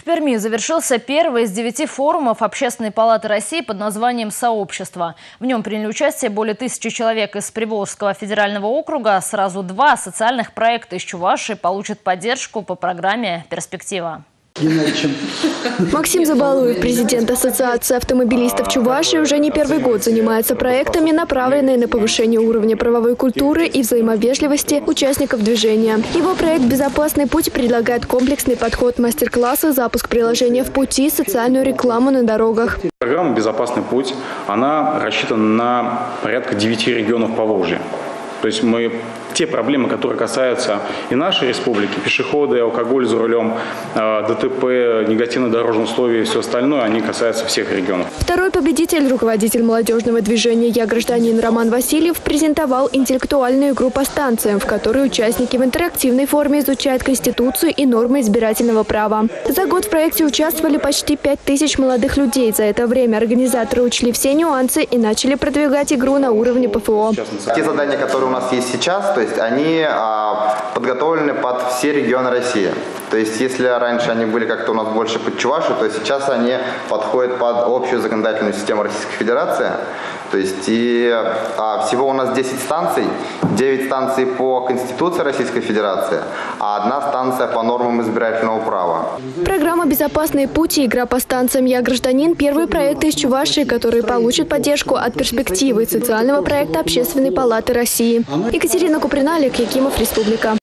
Перми завершился первый из 9 форумов Общественной палаты России под названием «Сообщество». В нем приняли участие более 1000 человек из Приволжского федерального округа. Сразу 2 социальных проекта из Чувашии получат поддержку по программе «Перспектива». Максим Забалуев, президент Ассоциации автомобилистов Чувашии, уже не первый год занимается проектами, направленными на повышение уровня правовой культуры и взаимовежливости участников движения. Его проект «Безопасный путь» предлагает комплексный подход, мастер-классы, запуск приложения в пути, социальную рекламу на дорогах. Программа «Безопасный путь» она рассчитана на порядка 9 регионов Поволжья. То есть те проблемы, которые касаются и нашей республики, пешеходы, алкоголь за рулем, ДТП, негативные дорожные условия и все остальное, они касаются всех регионов. Второй победитель, руководитель молодежного движения «Я гражданин» Роман Васильев, презентовал интеллектуальную игру по станциям, в которой участники в интерактивной форме изучают Конституцию и нормы избирательного права. За год в проекте участвовали почти 5000 молодых людей. За это время организаторы учли все нюансы и начали продвигать игру на уровне ПФО. Те задания, которые у нас есть сейчас, то есть они подготовлены под все регионы России. То есть если раньше они были как-то у нас больше под Чувашию, то сейчас они подходят под общую законодательную систему Российской Федерации. То есть всего у нас 10 станций, 9 станций по Конституции Российской Федерации, а 1 станция по нормам избирательного права. Программа «Безопасный путь» и игра по станциям «Я гражданин» – первые проекты из Чувашии, которые получат поддержку от «Перспективы» социального проекта Общественной палаты России. Екатерина Куприна, Олег Якимов, Республика.